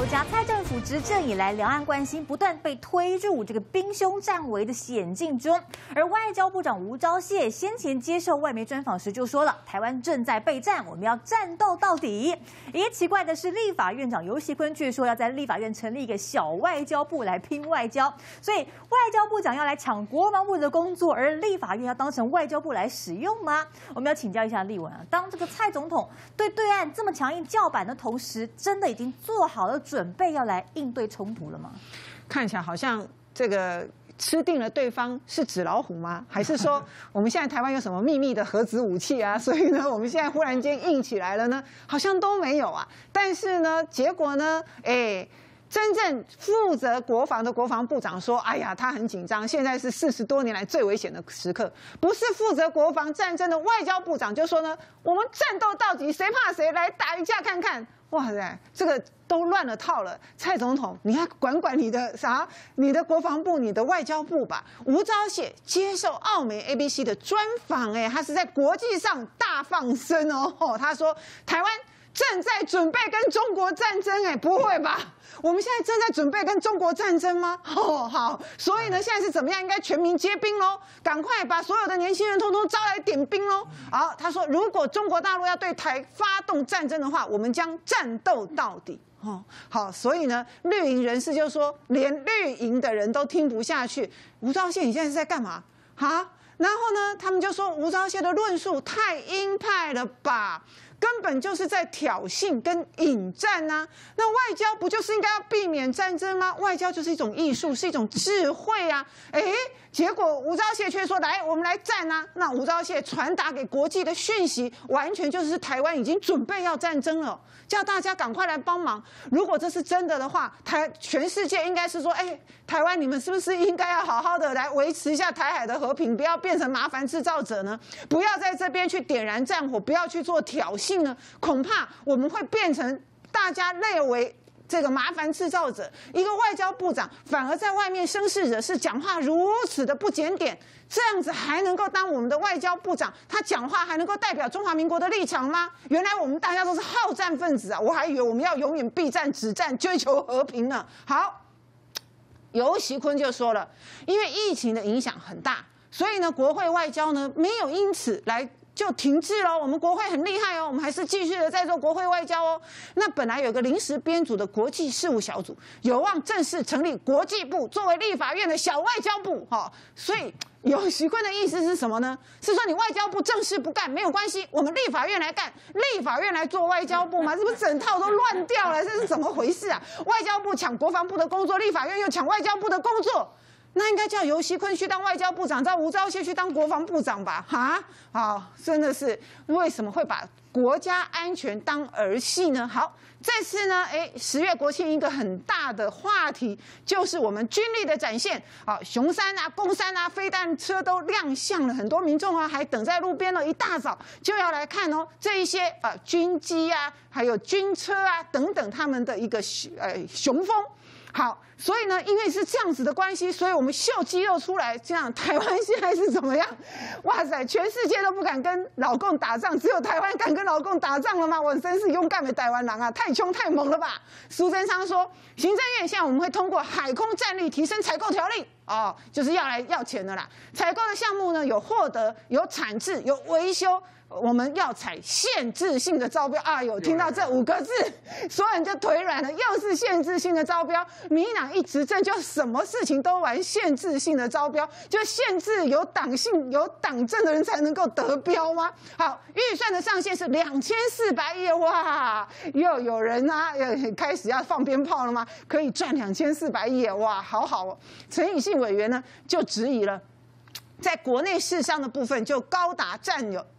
家蔡政府执政以来，两岸关系不断被推入这个兵凶战危的险境中。而外交部长吴钊燮先前接受外媒专访时就说了，台湾正在备战，我们要战斗到底。咦，奇怪的是，立法院长游锡堃却说要在立法院成立一个小外交部来拼外交，所以外交部长要来抢国防部的工作，而立法院要当成外交部来使用吗？我们要请教一下立文啊，当这个蔡总统对对岸这么强硬叫板的同时，真的已经做好了准备要来应对冲突了吗？ 看起来好像这个吃定了对方是纸老虎吗？还是说我们现在台湾有什么秘密的核子武器啊？所以呢，我们现在忽然间硬起来了呢？好像都没有啊。但是呢，结果呢，真正负责国防的国防部长说：“哎呀，他很紧张，现在是40多年来最危险的时刻。”不是负责国防战争的外交部长就说呢：“我们战斗到底，谁怕谁，来打一架看看。”哇塞，这个都乱了套了。蔡总统，你要管你的你的国防部、你的外交部吧。吴钊燮接受澳媒 ABC 的专访，他是在国际上大放声哦。他说台湾正在准备跟中国战争，不会吧？我们现在正在准备跟中国战争吗？好，所以呢，现在是怎么样？应该全民皆兵喽，赶快把所有的年轻人通通招来点兵喽。好，他说，如果中国大陆要对台发动战争的话，我们将战斗到底。好，所以呢，绿营人士就说，连绿营的人都听不下去。吴钊燮，你现在是在干嘛？然后呢，他们就说吴钊燮的论述太鹰派了吧，根本就是在挑衅跟引战啊！那外交不就是应该要避免战争吗？外交就是一种艺术，是一种智慧啊！结果吴钊燮却说：“来，我们来战啊！”那吴钊燮传达给国际的讯息，完全就是台湾已经准备要战争了，叫大家赶快来帮忙。如果这是真的的话，全世界应该是说：“台湾，你们是不是应该要好好的来维持一下台海的和平，不要变成麻烦制造者呢？不要在这边去点燃战火，不要去做挑衅呢？恐怕我们会变成大家列为这个麻烦制造者。一个外交部长反而在外面生事惹事，讲话如此的不检点，这样子还能够当我们的外交部长？他讲话还能够代表中华民国的立场吗？原来我们大家都是好战分子啊！我还以为我们要永远避战止战，追求和平呢。好。游锡堃就说了，因为疫情的影响很大，所以呢，国会外交呢没有因此来就停滞了。我们国会很厉害哦，我们还是继续的在做国会外交哦。那本来有个临时编组的国际事务小组，有望正式成立国际部，作为立法院的小外交部。所以游锡堃的意思是什么呢？是说你外交部正式不干没有关系，我们立法院来干，立法院来做外交部吗？是不是整套都乱掉了？这是怎么回事啊？外交部抢国防部的工作，立法院又抢外交部的工作。那应该叫游锡堃去当外交部长，叫吴钊燮去当国防部长吧？好，真的是为什么会把国家安全当儿戏呢？好，这次呢，10月国庆一个很大的话题就是我们军力的展现。雄三啊、弓三啊，飞弹车都亮相了，很多民众啊还等在路边了，一大早就要来看哦，这一些军机啊，还有军车啊等等他们的一个雄风。好，所以呢，因为是这样子的关系，所以我们秀肌肉出来。这样，台湾现在是怎么样？哇塞，全世界都不敢跟老共打仗，只有台湾敢跟老共打仗了吗？我真是勇敢的台湾人啊！太凶太猛了吧？苏贞昌说，行政院现在我们会通过海空战力提升采购条例。就是要钱的啦。采购的项目呢，有获得、有产制、有维修。我们要采限制性的招标啊！有听到这5个字，所有人就腿软了。又是限制性的招标，民进党一执政就什么事情都玩限制性的招标，就限制有党性、有党政的人才能够得标吗？好，预算的上限是2400亿，哇！又有人开始要放鞭炮了吗？可以赚2400亿，哇，好好哦！陈以信委员呢就质疑了。在国内市商的部分就高达占有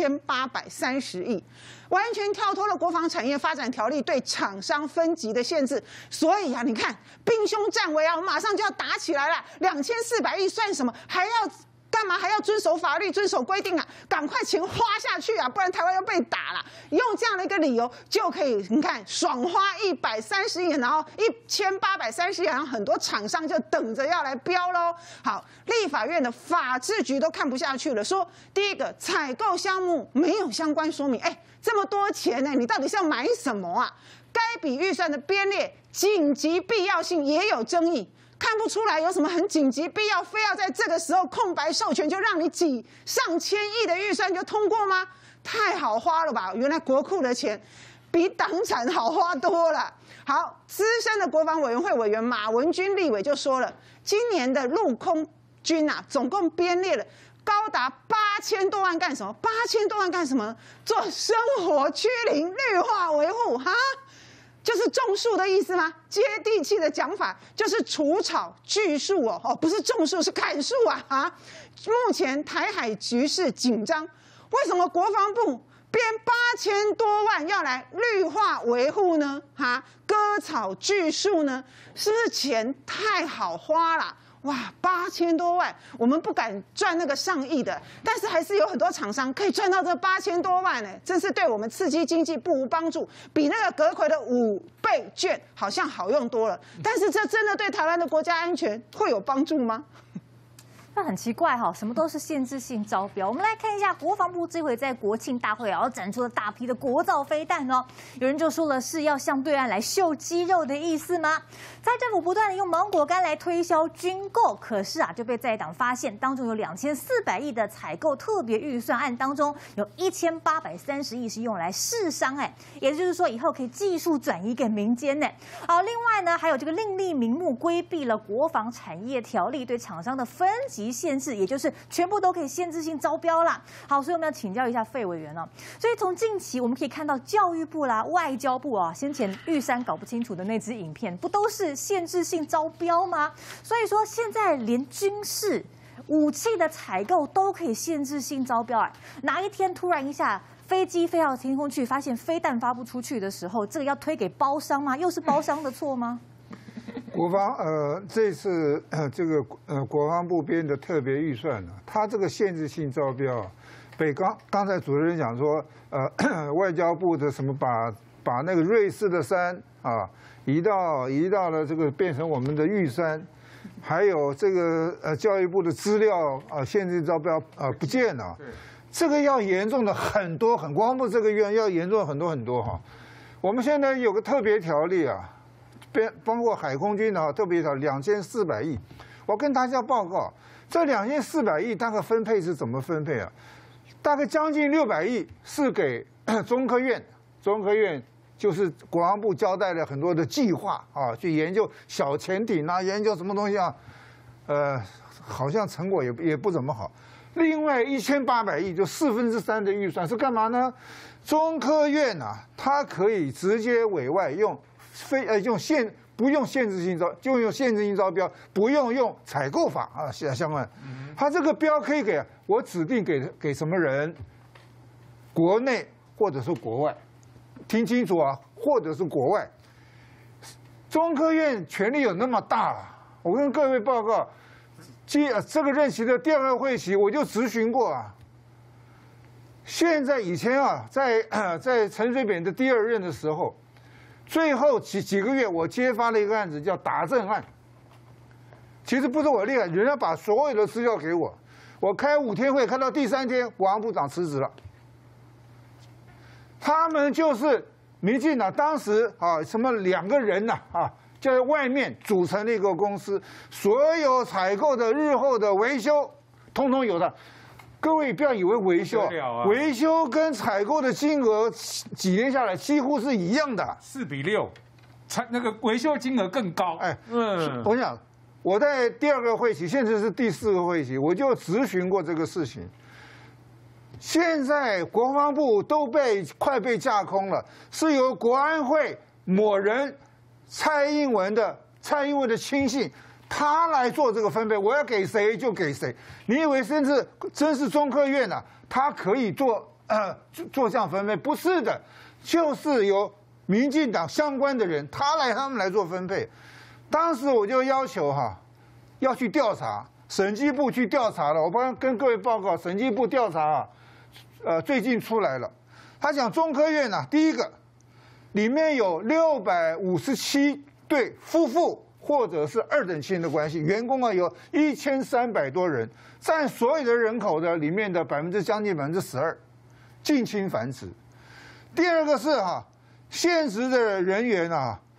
1830亿，完全跳脱了国防产业发展条例对厂商分级的限制。所以你看兵凶战危啊，我们马上就要打起来了。2400亿算什么？还要干嘛？还要遵守法律、遵守规定啊？赶快钱花下去啊，不然台湾要被打了。用这样的一个理由就可以，你看爽花130亿，然后1830亿，然后很多厂商就等着要来标喽。好，立法院的法制局都看不下去了，说第一个采购项目没有相关说明，这么多钱呢，你到底是要买什么啊？该笔预算的编列紧急必要性也有争议，看不出来有什么很紧急必要，非要在这个时候空白授权就让你几上千亿的预算就通过吗？太好花了吧！原来国库的钱比党产好花多了。好，资深的国防委员会委员马文君立委就说了，今年的陆空军啊，总共编列了高达8000多万干什么？8000多万干什么？做生活趋林绿化维护哈，就是种树的意思吗？接地气的讲法就是除草锯树哦，不是种树是砍树啊！目前台海局势紧张，为什么国防部编8000多万要来绿化维护呢？割草锯树呢？是不是钱太好花了？哇，8000多万，我们不敢赚那个上亿的，但是还是有很多厂商可以赚到这8000多万呢，真是对我们刺激经济不无帮助，比那个阁揆的5倍券好像好用多了。但是这真的对台湾的国家安全会有帮助吗？ 那很奇怪哈，什么都是限制性招标。我们来看一下国防部这回在国庆大会展出了大批的国造飞弹哦。有人就说了，是要向对岸来秀肌肉的意思吗？在政府不断的用芒果干来推销军购，可是就被在党发现，当中有2400亿的采购特别预算案当中，有1830亿是用来试商也就是说以后可以技术转移给民间呢。好，另外呢还有这个另立名目规避了国防产业条例对厂商的分级限制，也就是全部都可以限制性招标啦。好，所以我们要请教一下费委员了。所以从近期我们可以看到，教育部啦、外交部先前玉山搞不清楚的那支影片，不都是限制性招标吗？所以说现在连军事武器的采购都可以限制性招标哪一天突然一下飞机飞到天空去，发现飞弹发不出去的时候，这个要推给包商吗？又是包商的错吗？ 国防这次这个国防部编的特别预算呢，它这个限制性招标刚才主持人讲说外交部的什么把那个瑞士的山移到了这个变成我们的玉山，还有这个教育部的资料限制招标不见了，这个要严重的很多，国防部这个院要严重很多很多哈。我们现在有个特别条例包括海空军特别条2400亿，我跟大家报告，这2400亿大概分配是怎么分配大概将近600亿是给中科院，中科院就是国防部交代了很多的计划去研究小潜艇研究什么东西好像成果也不怎么好。另外1800亿就3/4的预算是干嘛呢？中科院它可以直接委外不用限制性就用限制性招标，不用采购法相关。它这个标可以我指定给什么人？国内或者是国外，听清楚或者是国外。中科院权力有那么大我跟各位报告，这个任期的第2个会期我就质询过现在以前在陈水扁的第2任的时候。最后几个月，我揭发了一个案子，叫达正案。其实不是我立案，人家把所有的资料给我，我开5天会，开到第3天，国防部长辞职了。他们就是民进党当时什么2个人就在外面组成了一个公司，所有采购的日后的维修，通通有的。各位不要以为维修跟采购的金额几年下来几乎是一样的 ，4比6，那个维修金额更高。 我想我在第2个会期，现在是第4个会期，我就质询过这个事情。现在国防部都快被架空了，是由国安会某人蔡英文的亲信。他来做这个分配，我要给谁就给谁。你以为真是中科院他可以做这样分配？不是的，就是由民进党相关的人他们来做分配。当时我就要求要去调查，审计部去调查了。我刚刚跟各位报告，审计部调查最近出来了。他讲中科院第一个里面有657对夫妇。或者是2等亲的关系，员工有1300多人，占所有的人口的里面的将近12%，近亲繁殖。第2个是现职的人员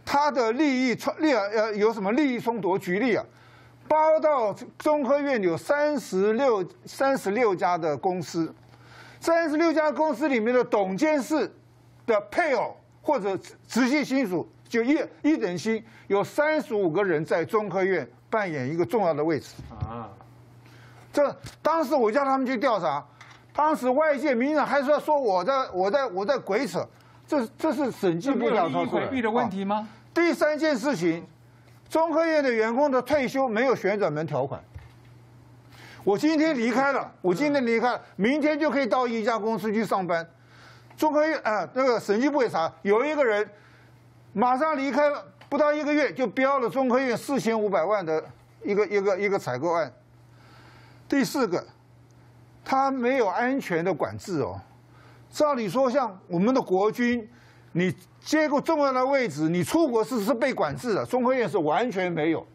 他的有什么利益冲突？举例啊，报道中科院有36家的公司，36家公司里面的董监事的配偶或者直系亲属，就一等亲，有35个人在中科院扮演一个重要的位置啊。这当时我叫他们去调查，当时外界民进党还说我在鬼扯，这是审计部调查出来回避的问题吗？ 第三件事情，中科院的员工的退休没有旋转门条款。我今天离开了，明天就可以到一家公司去上班。中科院那个审计部也查，有一个人马上离开了，不到1个月就标了中科院4500万的一个采购案。第4个，他没有安全的管制哦。照理说，像我们的国军，你接过重要的位置，你出国是被管制的，中科院是完全没有。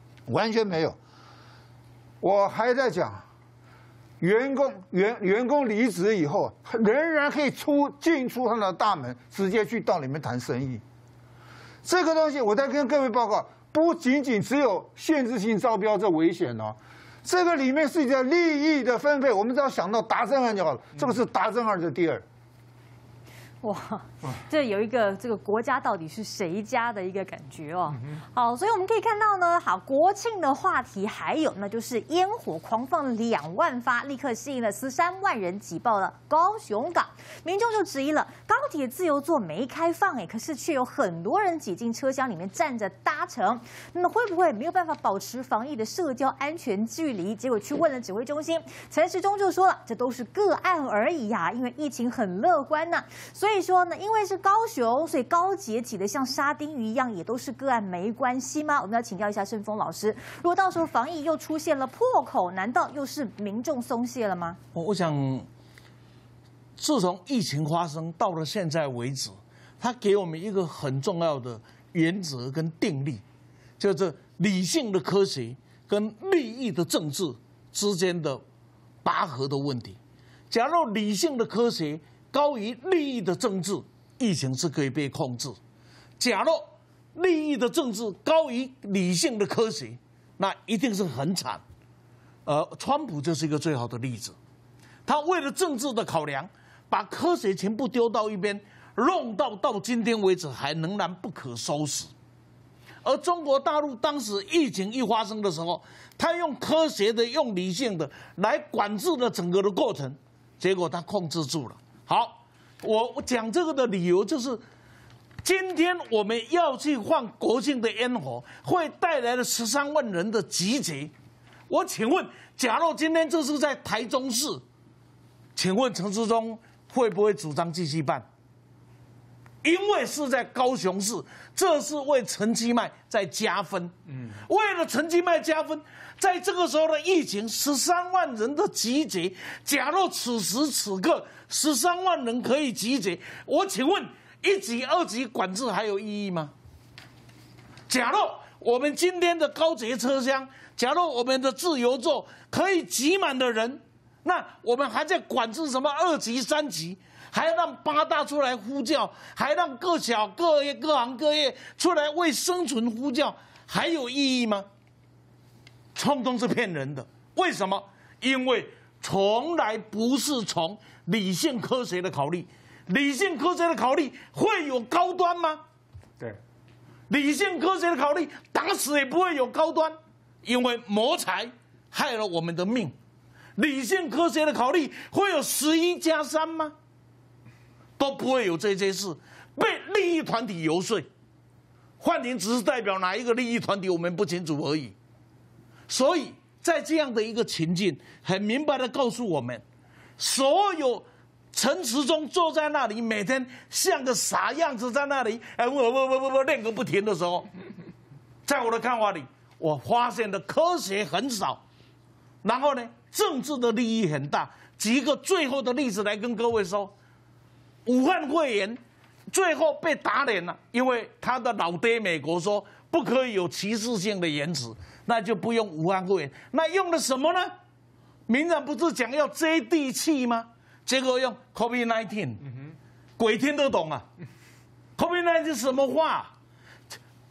我还在讲，员工离职以后，仍然可以进出他的大门，直接去到里面谈生意。这个东西，我在跟各位报告，不仅仅只有限制性招标这危险哦，这个里面涉及到利益的分配，我们只要想到达正案就好了，这个是达正案的第2。 哇，这有一个这个国家到底是谁家的一个感觉哦。好，所以我们可以看到呢，好，国庆的话题还有那就是烟火狂放2万发，立刻吸引了13万人挤爆了高雄港。民众就质疑了，高铁自由座没开放可是却有很多人挤进车厢里面站着搭乘，那会不会没有办法保持防疫的社交安全距离？结果去问了指挥中心，陈时中就说了，这都是个案而已呀，因为疫情很乐观呐，所以说呢，因为是高雄，所以高捷挤得像沙丁鱼一样，也都是个案，没关系吗？我们要请教一下盛峰老师，如果到时候防疫又出现了破口，难道又是民众松懈了吗？ 我想，自从疫情发生到了现在为止，它给我们一个很重要的原则跟定律，就是理性的科学跟利益的政治之间的拔河的问题。假如理性的科学高于利益的政治，疫情是可以被控制；假如利益的政治高于理性的科学，那一定是很惨。川普就是一个最好的例子，他为了政治的考量，把科学全部丢到一边，弄到今天为止还仍然不可收拾。而中国大陆当时疫情一发生的时候，他用科学的、用理性的来管制了整个的过程，结果他控制住了。好，我讲这个的理由就是，今天我们要去放国庆的烟火，会带来了13万人的集结。我请问，假如今天这是在台中市，请问陈时中会不会主张继续办？因为是在高雄市，这是为陈其迈在加分。为了陈其迈加分，在这个时候的疫情，13万人的集结，假若此时此刻13万人可以集结，我请问1级、2级管制还有意义吗？假如我们今天的高捷车厢，假如我们的自由座可以挤满的人，那我们还在管制什么2级、3级？还让8大出来呼叫，还让各行各业出来为生存呼叫，还有意义吗？通通是骗人的。为什么？因为从来不是从理性科学的考虑。理性科学的考虑会有高端吗？ 对， 理性科学的考虑打死也不会有高端，因为谋财害了我们的命。理性科学的考虑会有11+3吗？都不会有这些事，被利益团体游说。换言只是代表哪一个利益团体，我们不清楚而已。所以在这样的一个情境，很明白的告诉我们，所有陈时中坐在那里，每天像个傻样子在那里，练个不停的时候，在我的看法里，我发现的科学很少，然后呢，政治的利益很大。举一个最后的例子来跟各位说。武汉肺炎最后被打脸了，因为他的老爹美国说不可以有歧视性的言辞，那就不用武汉肺炎，那用了什么呢？民进不是讲要接地气吗？结果用 COVID-19，鬼听得懂啊 ！COVID-19 是什么话？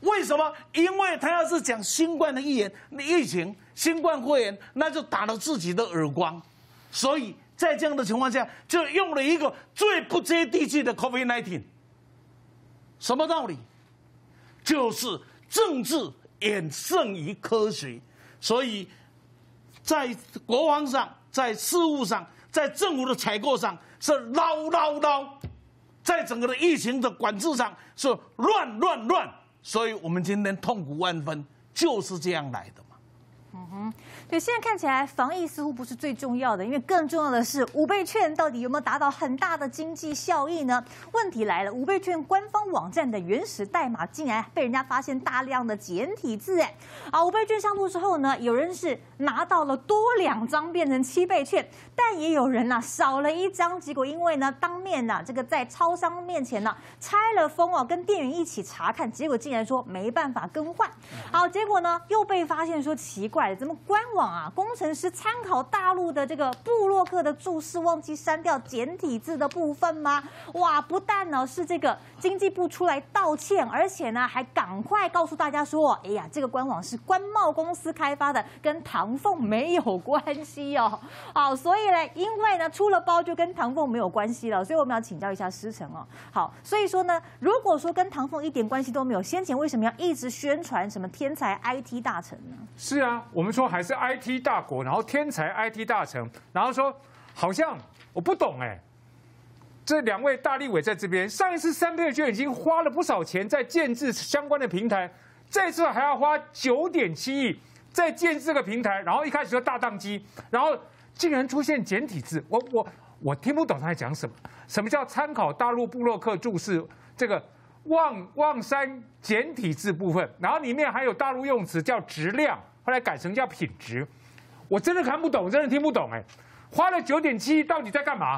为什么？因为他要是讲新冠的疫情、新冠肺炎，那就打了自己的耳光。所以在这样的情况下，就用了一个最不接地气的 COVID-19。什么道理？就是政治远胜于科学。所以在国防上、在事务上、在政府的采购上是捞，在整个的疫情的管制上是乱。所以我们今天痛苦万分，就是这样来的嘛。 对，现在看起来防疫似乎不是最重要的，因为更重要的是5倍券到底有没有达到很大的经济效益呢？问题来了，5倍券官方网站的原始代码竟然被人家发现大量的简体字！5倍券上路之后呢，有人是拿到了多2张变成7倍券，但也有人少了1张，结果因为呢当面这个在超商面前拆了封跟店员一起查看，结果竟然说没办法更换。好，结果呢又被发现说奇怪了，怎么官网工程师参考大陆的这个部落客的注释，忘记删掉简体字的部分吗？哇，不但是这个经济部出来道歉，而且呢还赶快告诉大家说，哎呀，这个官网是关贸公司开发的，跟唐凤没有关系哦。好，所以呢，因为呢出了包就跟唐凤没有关系了，所以我们要请教一下师承哦。好，所以说呢，如果说跟唐凤一点关系都没有，先前为什么要一直宣传什么天才 IT 大臣呢？ 是啊，我们说还是 IT 大国，然后天才 IT 大臣，然后说好像我不懂这2位大立委在这边，上一次3倍券已经花了不少钱在建制相关的平台，这次还要花9.7亿在建制这个平台，然后一开始就大宕机，然后竟然出现简体字，我听不懂他在讲什么。什么叫参考大陆部落客注释这个望山简体字部分，然后里面还有大陆用词叫质量，后来改成叫品质。我真的看不懂，真的听不懂花了9.7亿到底在干嘛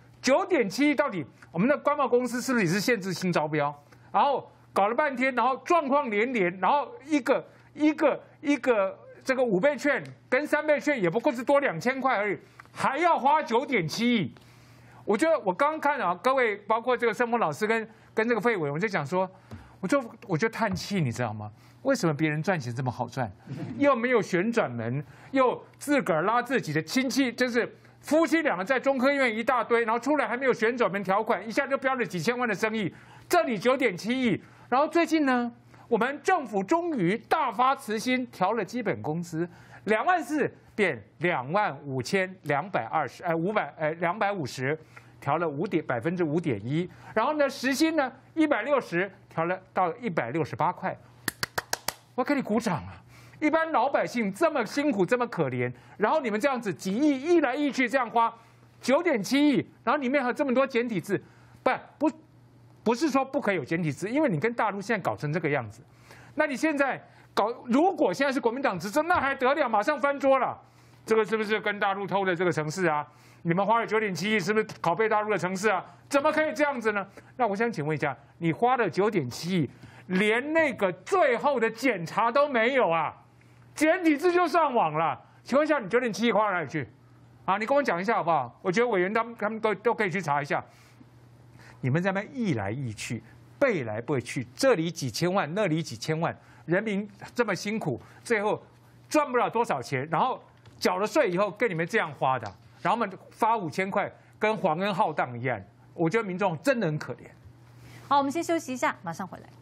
？9.7亿到底我们的官贸公司是不是也是限制性招标？然后搞了半天，然后状况连连，然后一个这个5倍券跟3倍券也不过是多2000块而已，还要花9.7亿。我觉得我刚刚看各位包括这个盛峰老师跟这个费委，我就讲说，我就叹气，你知道吗？为什么别人赚钱这么好赚，又没有旋转门，又自个儿拉自己的亲戚，就是夫妻2个在中科院一大堆，然后出来还没有旋转门条款，一下就标了几千万的生意，这里9.7亿。然后最近呢，我们政府终于大发慈心调了基本工资，24000变25220，250调了5.1%，然后呢时薪呢160调了到168块。我给你鼓掌啊！一般老百姓这么辛苦，这么可怜，然后你们这样子几亿一来一去这样花9.7亿，然后里面还有这么多简体字，不是说不可以有简体字，因为你跟大陆现在搞成这个样子，那你现在如果现在是国民党执政，那还得了，马上翻桌了。这个是不是跟大陆偷的这个城市啊？你们花了9.7亿，是不是拷贝大陆的城市啊？怎么可以这样子呢？那我想请问一下，你花了9.7亿。连那个最后的检查都没有啊，简体字就上网了。请问一下，你9.7亿花到哪里去？你跟我讲一下好不好？我觉得委员他们都可以去查一下。你们在那边议来议去，背来背去，这里几千万，那里几千万，人民这么辛苦，最后赚不了多少钱，然后缴了税以后跟你们这样花的，然后我们发5000块，跟皇恩浩荡一样。我觉得民众真的很可怜。 好，我们先休息一下，马上回来。